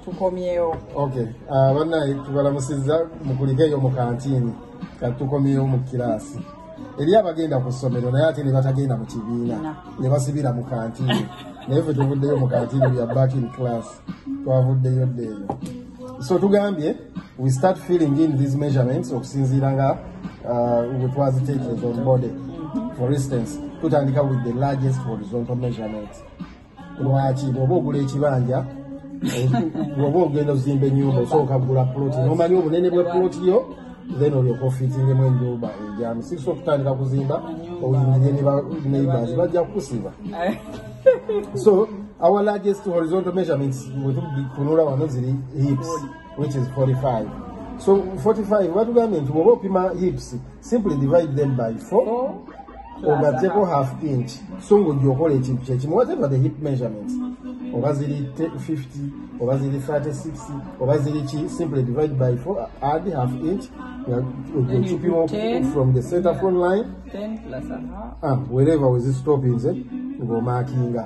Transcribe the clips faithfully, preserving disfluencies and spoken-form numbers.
tukomyewo. Okay. Ah, bana tubalamusiza mukulikeyo mu kantini. Katukomyeyo mu kilasi. Eri abagenda ku ssomero naye ate ne batagenda mu kibiina ne basibira mu kantini. Naye ffe tuvuddeyo mu kantini ya back in class. Twavuddeyo ddeeyo. So tugambye we start filling in these measurements okusinziira nga uh, we twaziteekeza on body. For instance, tutandika with the largest horizontal measurement. Lwaki bw'oba ogula ekibanja bw'oba ogenda ozimba ennyumba osooka kugula ploti n'omanyi obunene bwe ploti yo then olyoka ofiitingemu ennyumba enjamu si kusobola kutandika kuzimba oyingirye neighbors bajja kukusiba. So our largest horizontal measurements wetutunula wano ziri hips which is forty-five. So forty-five batugambye nti bw'oba opima hips simply divide them by four ogatteko half inch so ng'ojja okola ekintu kyekimu whatever the hip measurements oba ziri fifty oba ziri thirty-six oba ziri ki simply divide by four add half inch okipima from the center front line ten plus a half ah wherever was it stopping ng'omaakinga.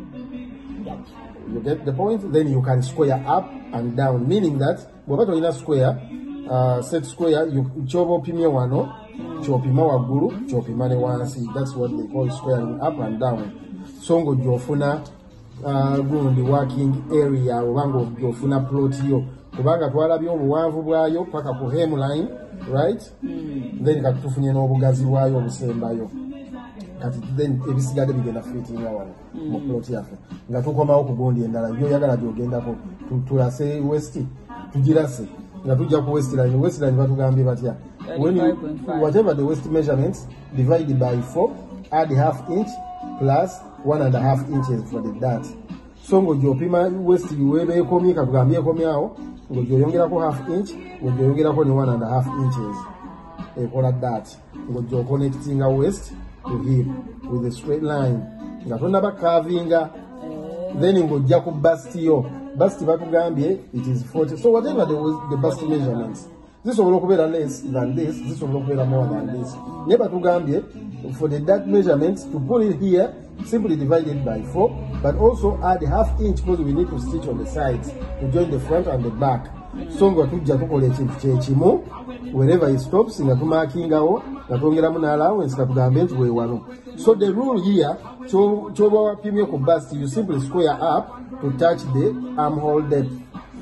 You get the point? Then you can square up and down, meaning that bw'oba tolina square uh, set square you choba opimye wano chopima waggulu chopima ne wansi. That's what they call squaring up and down. So ng'ojja ofuna uh, gundi working area oba ng'ojja ofuna plot yo kubanga twalabye obuwanvu bwayo paka ku hemline right. mm. Then kati tufunye n'obugazi bwayo obusembayo kati then ebisigadde bigenda fitting wano mu plot yaffe nga tukomawo ku gundi endala byoyagala byogendako tulase west tugirase nga tujja ku west line. West line batugambye batya when you, whatever the west measurements divide by four add half inch plus one and a half inches for the dart. So ng'ojja opima west weba ekomye katugambye ekomyawo ng'ojja oyongerako half inch ng'ojja oyongerako ne one and a half inches ekola dart ng'ojja oconnectinga west to hip with a straight line nga tonaba carvinga then ng'ojja ku bust yo bust batugambye it is forty. So whatever the, the bust measurements this will look better less than this, this will look better more than this. Never to Gambia, for the dart measurements, to put it here, simply divide it by four, but also add half inch because we need to stitch on the sides to join the front and the back. So ngo tujja tukola ekintu kyekimu wherever it stops nga tumarkingawo nga twongeramu n'allowance katugambe nti wewano. So the rule here kyoba wapimye ku bust you simply square up to touch the armhole depth.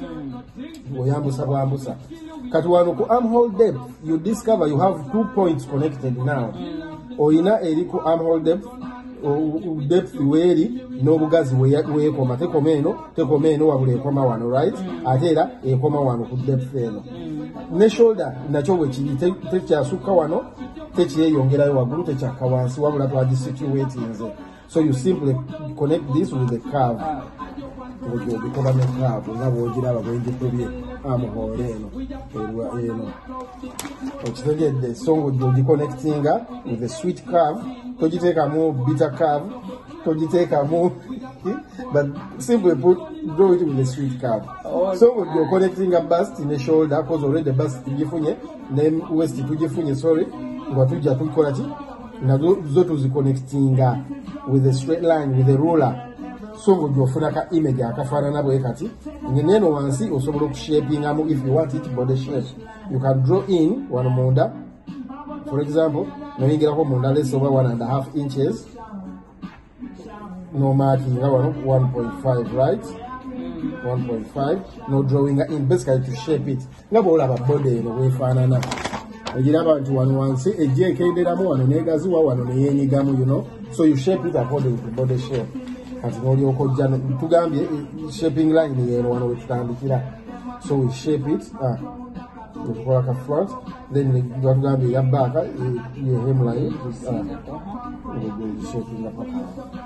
Oyambusa bwambusa kati wano ku armhole depth you discover you have two points connected now. Oyina eri ku armhole depth depth weeri n'obugazi weekoma tekoma eno tekoma eno wabula ekoma wano right. Ate era ekoma wano ku depth eno ne shoulder nakyo wekiri tekyasukka wano tekyeyongerayo waggulu tekyakka wansi wabula twagisituatinze. So you simply connect this with the curve ng'ojja ogikola ne curve nga bw'ogiraba bw'engitobye armhole eno erwa eno okitegedde. So ng'ojja ogiconnectinga with a sweet curve togiteekamu bitter curve togiteekamu but simply put draw it with a sweet curve. So ng'ojja oconnectinga bust ne shoulder cause already the bust tugifunye ne waist tugifunye sorry nga tujja tukola ki nazo zo tuziconnectinga with a straight line with a ruler. So ng'ojja ofuna ka image akafaanana bwe kati ng'eno wansi osobola okushapingamu if you want it body shape. You can draw in wano munda for example noyingirako munda less over one and a half inches no marking wano one point five right one point five no drawing in basically to shape it nga bw'olaba body eno bwefaanana ogiraba nti wano wansi ejja ekenderamu wano negaziwa wano neyeenyigamu you know. So you shape it according to body shape. Kati n'olyoka ojja tugambye shaping line yeeno wano wetutandikira. So we shape it ah tukola ka front then batugambye ya back ye hemline shaping la paka.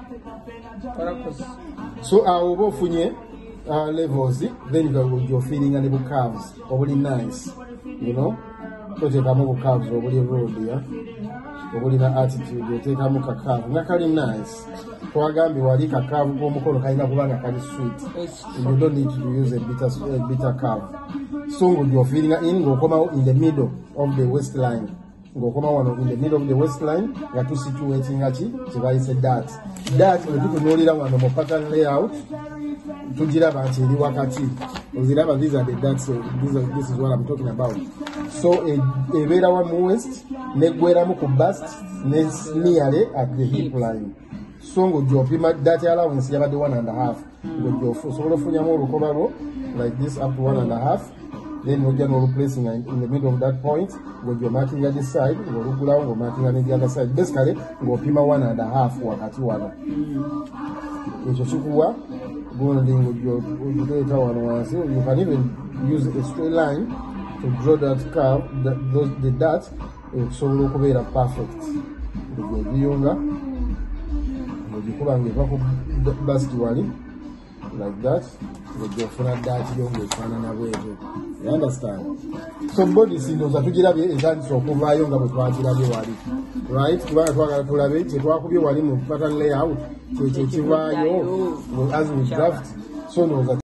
So awo oba ofunye levels then you're feeling ne bu curves obuli nice you know. Toteekamu bu curves obuli road ya obulina attitude oteekamu ka curve nga kali nice. Twagambye wali ka curve k'omukono kalina kubanga kali sweet. You don't need to use a bitter, a bitter curve. So ng'ojja feeling in ng'okomawo in the middle of the waistline ng'okoma wano in the middle of the waistline nga tusituatinga ki kibayise dat dat bwe tutunuulira wano mu pattern layout tugiraba nti eri wakati oziraba these are the dats these are, this is what I'm talking about so ebeera wa mu waist neggweramu ku bust ne nearly at the hip line so ng'ojopima dat allowance yabadde one and a half ng'ojofu osobola ofunyamu olukoba lwo like this up to one and a half then we're going to placing in the middle of that point when you're marking at this side we're marking on the other side basically we'll pima one and a half wakati wano ekyo kikuwa gundi ng'ogyoteeka wano wansi you can even use a straight line to draw that curve that, those, the dot okusobola okubeera perfect ng'ogiyunga ng'ogikuba ng'eva ku basiti wali like that ng'ogyofuna dati yo ng'efaanana bwetyo. You understand? So body sindoza tugirabye ezandisa okuvaayo nga bwe twagirabye wali right kubanga twagala tulabe kyetwakubye wali mu pattern layout kyekyo kivaayo as we draft so noza